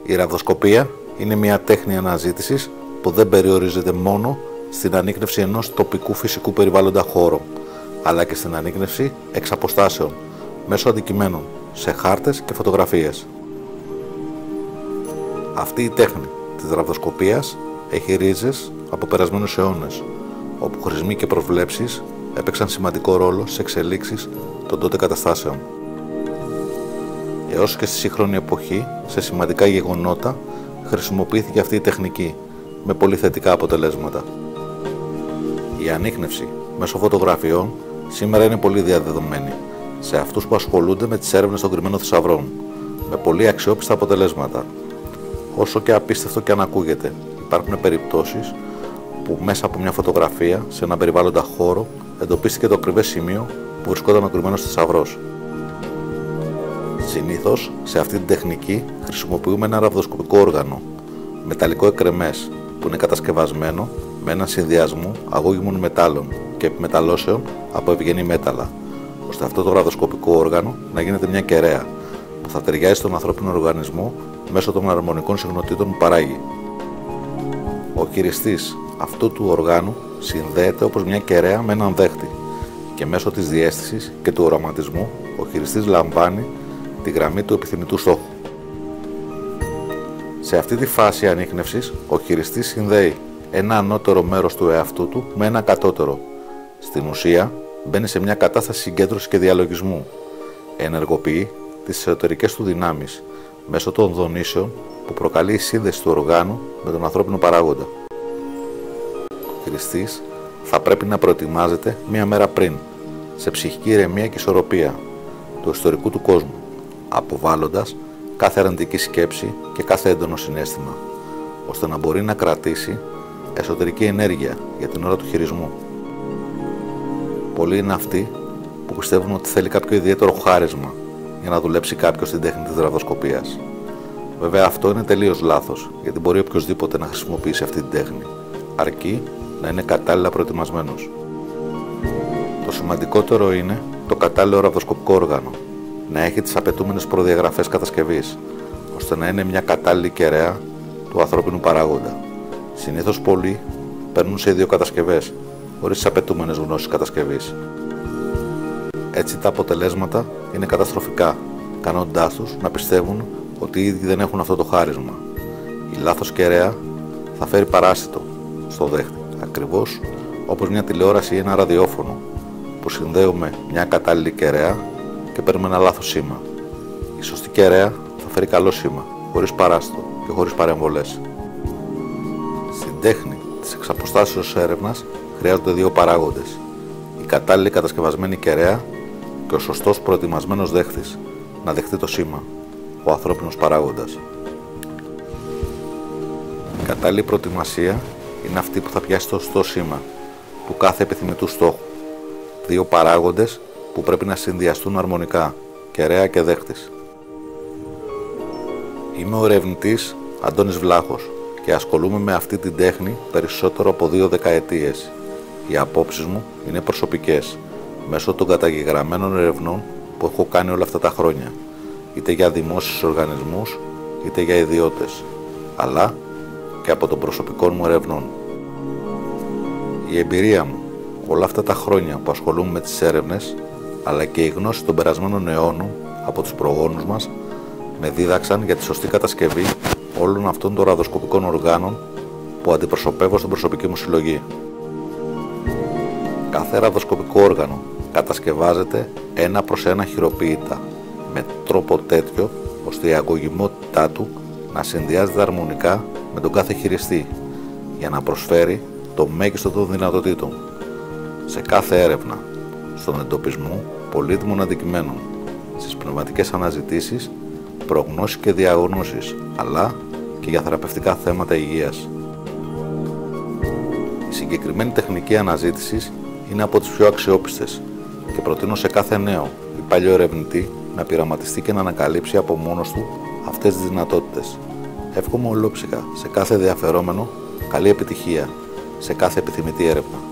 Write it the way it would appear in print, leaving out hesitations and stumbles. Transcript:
Η ραβδοσκοπία είναι μια τέχνη αναζήτησης που δεν περιορίζεται μόνο στην ανίκνευση ενός τοπικού φυσικού περιβάλλοντα χώρου, αλλά και στην ανίκνευση εξ αποστάσεων, μέσω αντικειμένων, σε χάρτες και φωτογραφίες. Αυτή η τέχνη της ραβδοσκοπίας έχει ρίζες από περασμένους αιώνες, όπου χρησμοί και προβλέψεις έπαιξαν σημαντικό ρόλο στις εξελίξεις των τότε καταστάσεων. Έως και στη σύγχρονη εποχή, σε σημαντικά γεγονότα, χρησιμοποιήθηκε αυτή η τεχνική, με πολύ θετικά αποτελέσματα. Η ανίκνευση μέσω φωτογραφιών σήμερα είναι πολύ διαδεδομένη σε αυτούς που ασχολούνται με τις έρευνες των κρυμμένων θησαυρών, με πολύ αξιόπιστα αποτελέσματα. Όσο και απίστευτο και αν ακούγεται, υπάρχουν περιπτώσεις που μέσα από μια φωτογραφία σε ένα περιβάλλοντα χώρο εντοπίστηκε το ακριβές σημείο που βρισκόταν ο κρυμμένος θησαυρός. Συνήθως σε αυτή την τεχνική χρησιμοποιούμε ένα ραβδοσκοπικό όργανο, μεταλλικό εκρεμές, που είναι κατασκευασμένο με έναν συνδυασμό αγώγιμων μετάλλων και επιμεταλλώσεων από ευγενή μέταλλα, ώστε αυτό το ραβδοσκοπικό όργανο να γίνεται μια κεραία που θα ταιριάζει στον ανθρώπινο οργανισμό μέσω των αρμονικών συχνοτήτων που παράγει. Ο χειριστής αυτού του οργάνου συνδέεται όπως μια κεραία με έναν δέχτη και μέσω της διαίσθησης και του οραματισμού ο χειριστής λαμβάνει τη γραμμή του επιθυμητού στόχου. Σε αυτή τη φάση ανίκνευσης, ο χειριστής συνδέει ένα ανώτερο μέρος του εαυτού του με ένα κατώτερο. Στην ουσία, μπαίνει σε μια κατάσταση συγκέντρωσης και διαλογισμού. Ενεργοποιεί τις εσωτερικές του δυνάμεις μέσω των δονήσεων που προκαλεί η σύνδεση του οργάνου με τον ανθρώπινο παράγοντα. Ο χειριστής θα πρέπει να προετοιμάζεται μία μέρα πριν, σε ψυχική ηρεμία και ισορροπία του ιστορικού του κόσμου, αποβάλλοντας κάθε αρνητική σκέψη και κάθε έντονο συναίσθημα, ώστε να μπορεί να κρατήσει εσωτερική ενέργεια για την ώρα του χειρισμού. Πολλοί είναι αυτοί που πιστεύουν ότι θέλει κάποιο ιδιαίτερο χάρισμα για να δουλέψει κάποιος στην τέχνη της ραβδοσκοπίας. Βέβαια αυτό είναι τελείως λάθος, γιατί μπορεί οποιοσδήποτε να χρησιμοποιήσει αυτή την τέχνη, αρκεί να είναι κατάλληλα προετοιμασμένος. Το σημαντικότερο είναι το κατάλληλο ραβδοσκοπικό όργανο, να έχει τις απαιτούμενες προδιαγραφές κατασκευής, ώστε να είναι μια κατάλληλη κεραία του ανθρώπινου παράγοντα. Συνήθως πολλοί παίρνουν σε δύο κατασκευές, χωρίς τις απαιτούμενες γνώσεις κατασκευής. Έτσι τα αποτελέσματα είναι καταστροφικά, κάνοντάς τους να πιστεύουν ότι οι ίδιοι δεν έχουν αυτό το χάρισμα. Η λάθος κεραία θα φέρει παράσιτο στο δέχτη, ακριβώς όπως μια τηλεόραση ή ένα ραδιόφωνο που συνδέουμε μια κατάλληλη κεραία και παίρνουμε ένα λάθος σήμα. Η σωστή κεραία θα φέρει καλό σήμα, χωρίς παράσιτο και χωρίς παρεμβολές. Στην τέχνη της εξαποστάσεως έρευνας χρειάζονται δύο παράγοντες: η κατάλληλη κατασκευασμένη κεραία και ο σωστός προετοιμασμένος δέχτης να δεχτεί το σήμα, ο ανθρώπινος παράγοντας. Η κατάλληλη προετοιμασία είναι αυτή που θα πιάσει το σωστό σήμα του κάθε επιθυμητού στόχου. Δύο παράγοντες που πρέπει να συνδυαστούν αρμονικά, κεραία και δέχτης. Είμαι ο ερευνητής Αντώνης Βλάχος και ασχολούμαι με αυτή την τέχνη περισσότερο από 2 δεκαετίες. Οι απόψεις μου είναι προσωπικές, μέσω των καταγεγραμμένων ερευνών που έχω κάνει όλα αυτά τα χρόνια, είτε για δημόσιους οργανισμούς, είτε για ιδιώτες, αλλά και από των προσωπικών μου ερευνών. Η εμπειρία μου όλα αυτά τα χρόνια που ασχολούμαι με τις έρευνες, αλλά και η γνώση των περασμένων αιώνων από τους προγόνους μας, με δίδαξαν για τη σωστή κατασκευή όλων αυτών των ραβδοσκοπικών οργάνων που αντιπροσωπεύω στην προσωπική μου συλλογή. Κάθε ραβδοσκοπικό όργανο κατασκευάζεται ένα προς ένα χειροποίητα, με τρόπο τέτοιο ώστε η αγωγιμότητά του να συνδυάζεται αρμονικά με τον κάθε χειριστή, για να προσφέρει το μέγιστο των δυνατοτήτων σε κάθε έρευνα, στον εντοπισμό πολύτιμων αντικειμένων, στις πνευματικές αναζητήσεις, προγνώσεις και διαγνώσεις, αλλά και για θεραπευτικά θέματα υγείας. Η συγκεκριμένη τεχνική αναζήτησης είναι από τις πιο αξιόπιστες και προτείνω σε κάθε νέο ή παλιό ερευνητή να πειραματιστεί και να ανακαλύψει από μόνος του αυτές τις δυνατότητες. Εύχομαι ολόψυχα σε κάθε ενδιαφερόμενο καλή επιτυχία σε κάθε επιθυμητή έρευνα.